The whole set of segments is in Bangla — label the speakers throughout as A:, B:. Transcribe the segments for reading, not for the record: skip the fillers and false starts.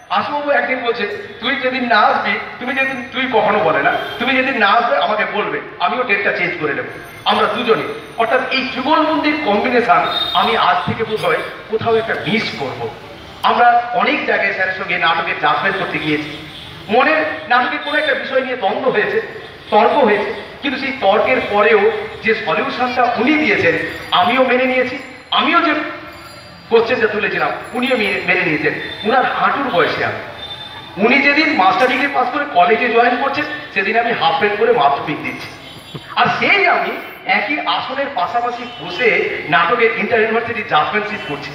A: আশুবাবু একদিন বলছে, তুই যেদিন না আসবি, তুই কখনো বলে না, তুমি যেদিন না আসবে আমাকে বলবে, আমিও ডেটটা চেঞ্জ করে নেবো। আমরা দুজনই, অর্থাৎ এই যুগল মন্দির কম্বিনেশন আমি আজ থেকে বোধহয় কোথাও একটা মিস করব। আমরা অনেক জায়গায় স্যারের সঙ্গে নাটকের জাজমেন্ট করতে গিয়েছি, মনের নাটকের কোনো একটা বিষয় নিয়ে দ্বন্দ্ব হয়েছে, তর্ক হয়েছে, কিন্তু সেই তর্কের পরেও যে সলিউশনটা উনি দিয়েছেন আমিও মেনে নিয়েছি। আমিও যে কোশ্চেনটা তুলেছিলাম উনিও মেনে নিয়েছেন। উনার হাঁটুর বয়সে আমি, উনি যেদিন মাস্টার ডিগ্রি পাস করে কলেজে জয়েন করছেন সেদিন আমি হাফ পেন্ট করে মাধ্যমিক দিচ্ছি, আর সেই আমি একই আসনের পাশাপাশি বসে নাটকের ইন্টার ইউনিভার্সিটি জাজমেন্টশিপ করছি।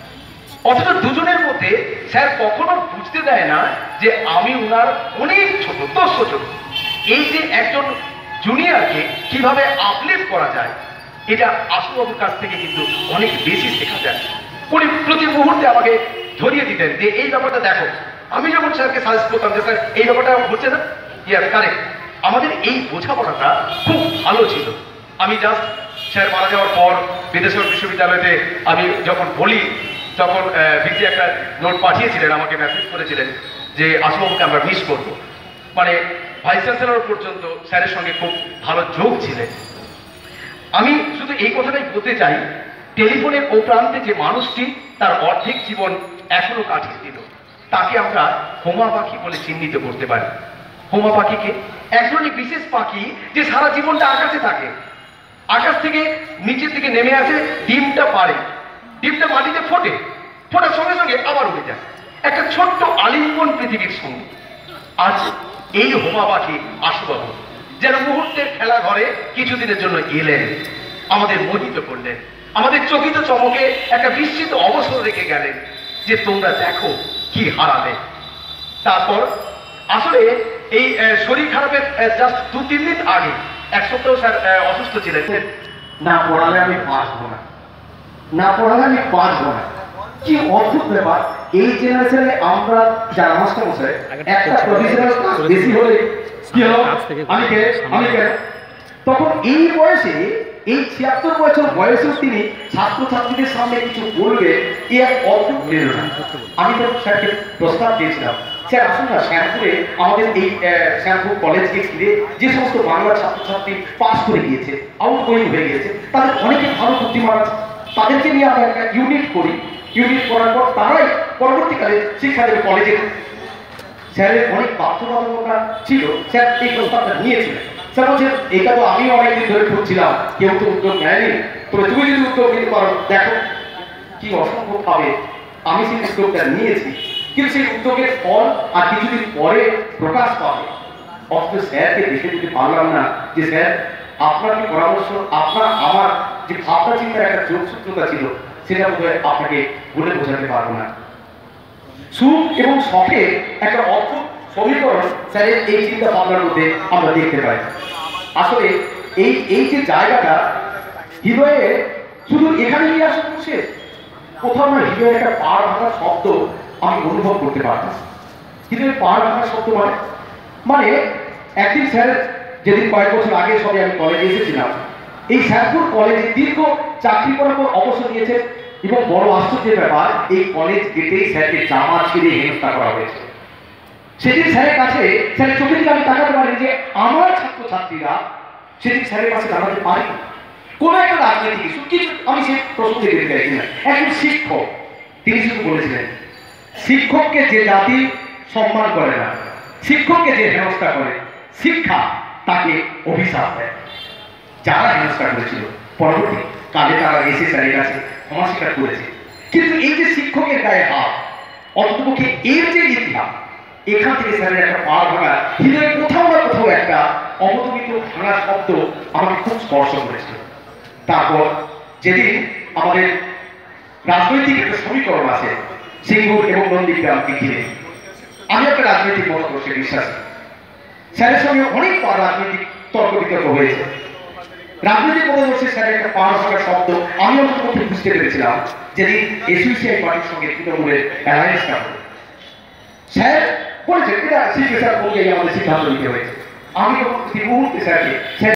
A: অথচ দুজনের মধ্যে স্যার কখনো বুঝতে দেয় না যে আমি উনার অনেক ছোট, 10 ছোট। এই যে একজন জুনিয়রকে কিভাবে আপলিফট করা যায়, এটা আশুবাবুর কাছ থেকে কিন্তু অনেক বেশি শেখা যায়। উনি প্রতি মুহূর্তে আমাকে ধরিয়ে দিতেন যে এই ব্যাপারটা দেখো। আমি যখন স্যারকে সাজেস্ট করতাম যে স্যার এই ব্যাপারটা হচ্ছে না, ইয়াস কারেক্ট। আমাদের এই বোঝাপড়াটা খুব ভালো ছিল। আমি জাস্ট স্যার মারা যাওয়ার পর বিদেশ্বর বিশ্ববিদ্যালয়তে আমি যখন বলি, তখন ভিসি একটা নোট পাঠিয়েছিলেন, আমাকে মেসেজ করেছিলেন যে আশুবাবুকে আমরা মিস করবো। মানে ভাইস চ্যান্সেলর পর্যন্ত স্যারের সঙ্গে খুব ভালো যোগ ছিলেন। আমি শুধু এই কথাটাই বলতে চাই, টেলিফোনের ও প্রান্তে যে মানুষটি তার অর্ধেক জীবন এখনো কাটিয়ে দিল, তাকে আমরা হোমা পাখি বলে চিহ্নিত করতে পারি। হোমা পাখিকে একজনই বিশেষ পাখি যে সারা জীবনটা আকাশে থাকে, আকাশ থেকে নিচের দিকে নেমে আসে, ডিমটা পারে, ডিমটা মাটিতে ফোটে, ফোটার সঙ্গে সঙ্গে আবার উড়ে যায়, একটা ছোট্ট আলিঙ্গন পৃথিবীর সঙ্গে। আজ এই হোমা পাখি আশুবাবু যেন মুহূর্তের খেলা ঘরে কিছুদিনের জন্য এলেন, আমাদের মোহিত করলেন, আমাদের চকিত চমকে একটা বিস্মিত অবসর রেখে গেলেন যে তোমরা দেখো কি হারালে। তারপর আসলে এই শরীর খারাপের জাস্ট 2-3 দিন আগে, এক সপ্তাহ স্যার অসুস্থ ছিলেন।
B: না পড়ালে আমি বাঁচবো না, না পড়ালে আমি বাঁচবো না। কি অদ্ভুত ব্যাপার, এই জেনারেশনে আমরা যারা মাস্টার মশাই একটা প্রফেশনাল ক্লাস বেশি হলে কি হলো, আমি কেন তখন এই বয়সে, এই 76 বছর বয়সেও তিনি ছাত্রছাত্রীদের সামনে কিছু বলবে, এই এক অদ্ভুত প্রেরণা। আমি তো স্যারকে প্রস্তাব দিয়েছিলাম, স্যার আসুন না শ্যামপুরে আমাদের এই শ্যামপুর কলেজকে ঘিরে যে সমস্ত বাংলা ছাত্রছাত্রী পাস করে গিয়েছে, আউটগোয়িং হয়ে গিয়েছে, তাদের অনেকে ভালো বুদ্ধিমান আছে, তাদেরকে নিয়ে আমরা একটা ইউনিট করি। ইউনিট করার পর তারাই পরবর্তীকালে শিক্ষা দেবে কলেজে। স্যারের অনেক বাধ্যবাধকতা ছিল, স্যার এই প্রস্তাবটা নিয়েছিলেন। স্যার বলছেন এটা তো আমিও অনেকদিন ধরে খুঁজছিলাম, কেউ তো উদ্যোগ নেয়নি, তবে তুমি যদি উদ্যোগ নিতে পারো দেখো কি অসম্ভব ভাবে আমি সেই উদ্যোগটা নিয়েছি। কিন্তু সেই উদ্যোগের ফল আর কিছুদিন পরে প্রকাশ পাবে, অথচ স্যারকে দেখে দিতে পারলাম না যে স্যার আপনার কি পরামর্শ, আপনার আমার যে ভাবনা চিন্তার একটা যোগসূত্রতা ছিল সেটা বোধহয় আপনাকে বলে বোঝাতে পারবো না। সুখ এবং শখের একটা অদ্ভুত সমীকরণ স্যারের এই চিন্তা ভাবনার মধ্যে আমরা দেখতে পাই। আসলে এই যে জায়গাটা হৃদয়ে শুধু এখানে নিয়ে আসা বসে কোথাও না হৃদয়ের একটা পাড় ভাঙার শব্দ আমি অনুভব করতে পারতাম। হৃদয়ের পাড় ভাঙার শব্দ মানে একদিন স্যার, যেদিন কয়েক বছর আগে সবে আমি কলেজে এসেছিলাম, এই শ্যামপুর কলেজে দীর্ঘ চাকরি করার পর অবসর নিয়েছে এবং বড় আশ্চর্যের ব্যাপার, এই কলেজ গেটেই স্যারকে জামা ছিঁড়ে হেনস্থা করা হয়েছে। সেদিন স্যারের কাছে, স্যারের চোখে দিকে আমি তাকাতে পারি যে আমার ছাত্রছাত্রীরা সেদিন স্যারের কাছে দাঁড়াতে পারি কোনো একটা রাজনীতি কিছু আমি সে প্রশ্ন থেকে দিতে চাইছি না। একজন শিক্ষক, তিনি শুধু বলেছিলেন শিক্ষককে যে জাতি সম্মান করে না, শিক্ষককে যে হেনস্থা করে, শিক্ষা তাকে অভিশাপ দেয়। যারা হেনস্থা করেছিল পরবর্তী কালে তারা এসে স্যারের কাছে ক্ষমা স্বীকার করেছে। কিন্তু এই যে শিক্ষকের গায়ে হাত, অন্ততপক্ষে এর যে ইতিহাস, এখান থেকে স্যারের একটা পাড় ভাঙা, হৃদয়ে কোথাও না কোথাও একটা অবদমিত ভাঙা শব্দ আমাকে খুব স্পর্শ করেছিল। তারপর যেদিন আমাদের রাজনৈতিক একটা সমীকরণ আছে সিঙ্গুর এবং নন্দীগ্রামকে ঘিরে, আমি একটা রাজনৈতিক মতাদর্শে বিশ্বাসী। স্যারের সঙ্গে অনেকবার রাজনৈতিক তর্ক বিতর্ক হয়েছে। রাজনৈতিক মতাদর্শে স্যারের একটা পাড় ভাঙা শব্দ আমি অন্তত বুঝতে পেরেছিলাম যেদিন এসইউসিআই পার্টির সঙ্গে তৃণমূলের অ্যালায়েন্সটা হলো। স্যার বলেছেন এটা সিপিএস স্যার বললেই আমাদের সিদ্ধান্ত নিতে হয়েছে। আমি তখন প্রতি মুহূর্তে স্যারকে